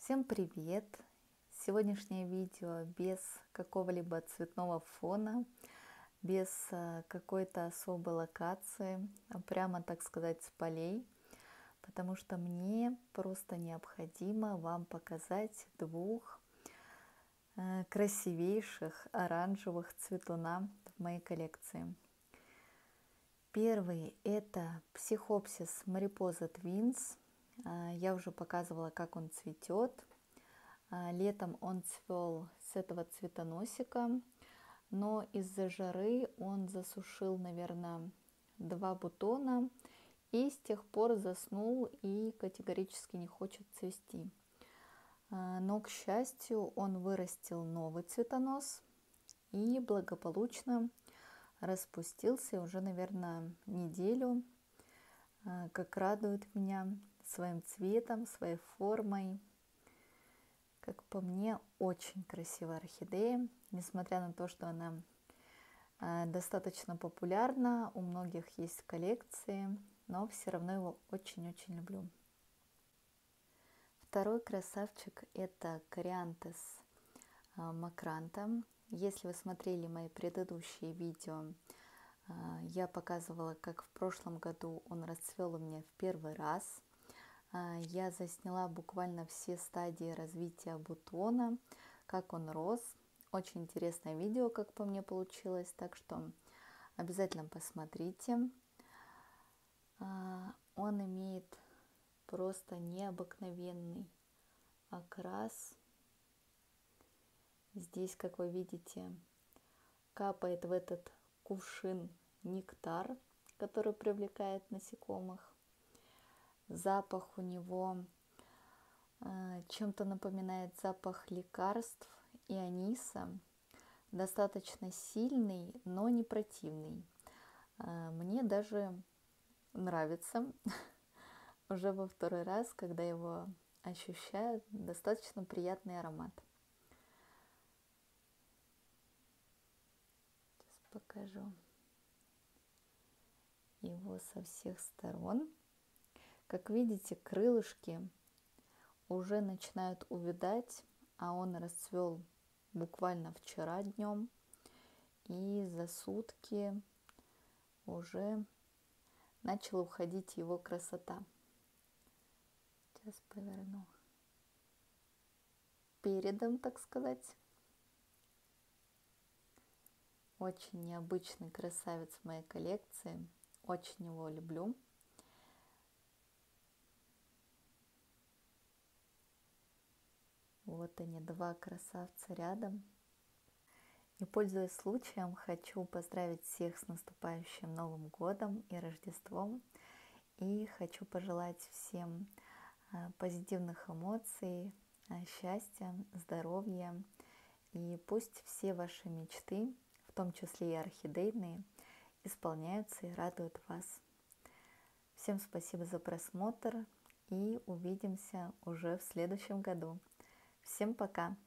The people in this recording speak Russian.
Всем привет! Сегодняшнее видео без какого-либо цветного фона, без какой-то особой локации, прямо, так сказать, с полей, потому что мне просто необходимо вам показать двух красивейших оранжевых цветуна в моей коллекции. Первый – это Psiopsis mariposa twins. Я уже показывала, как он цветет. Летом он цвел с этого цветоносика, но из-за жары он засушил, наверное, 2 бутона и с тех пор заснул и категорически не хочет цвести. Но, к счастью, он вырастил новый цветонос и благополучно распустился уже, наверное, неделю, как радует меня своим цветом, своей формой. Как по мне, очень красивая орхидея, несмотря на то, что она достаточно популярна, у многих есть коллекции, но все равно его очень-очень люблю. Второй красавчик – это Кориантес макранта. Если вы смотрели мои предыдущие видео, я показывала, как в прошлом году он расцвел у меня в первый раз. Я засняла буквально все стадии развития бутона, как он рос. Очень интересное видео, как по мне, получилось, так что обязательно посмотрите. Он имеет просто необыкновенный окрас. Здесь, как вы видите, капает в этот кувшин нектар, который привлекает насекомых. Запах у него чем-то напоминает запах лекарств и аниса, достаточно сильный, но не противный. Мне даже нравится уже во второй раз, когда его ощущаю, достаточно приятный аромат. Сейчас покажу его со всех сторон. Как видите, крылышки уже начинают увядать, а он расцвел буквально вчера днем, и за сутки уже начала уходить его красота. Сейчас поверну передом, так сказать. Очень необычный красавец в моей коллекции, очень его люблю. Вот они, два красавца рядом. И, пользуясь случаем, хочу поздравить всех с наступающим Новым годом и Рождеством. И хочу пожелать всем позитивных эмоций, счастья, здоровья. И пусть все ваши мечты, в том числе и орхидейные, исполняются и радуют вас. Всем спасибо за просмотр и увидимся уже в следующем году. Всем пока!